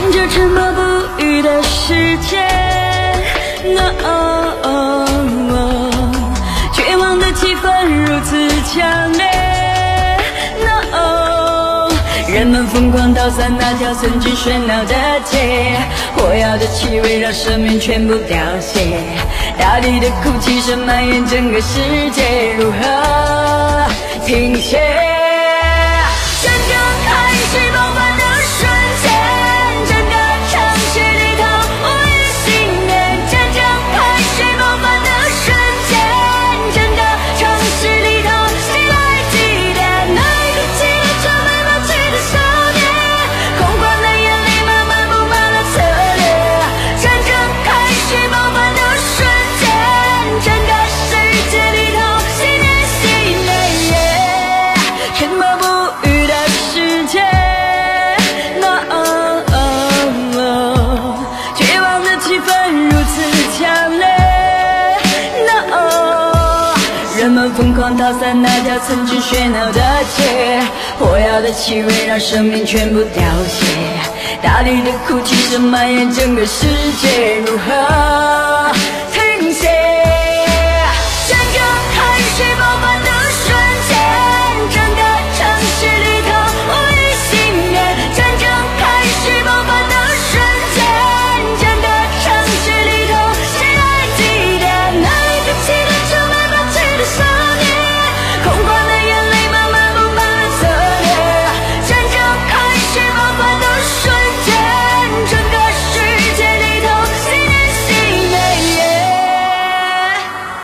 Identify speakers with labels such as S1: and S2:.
S1: 看着沉默不语的世界 ，No， 绝望的气氛如此强烈 ，No， 人们疯狂逃散那条曾经喧闹的街，火药的气味让生命全部凋谢，大地的哭泣声蔓延整个世界，如何停歇？战争开始爆发的瞬间，整个城市里头无一幸免。战争开始爆发的瞬间，整个城市里头谁来祭奠那一个骑着车没默契的少年？空旷的眼里慢慢布满了策略。战争开始爆发的瞬间，整个世界里头熄灭熄灭，沉默不语的世界。No， 绝望的气氛如此强烈。No， 人们疯狂逃散那条曾经喧闹的街，火药的气味让生命全部凋谢，大地的哭泣声蔓延整个世界，如何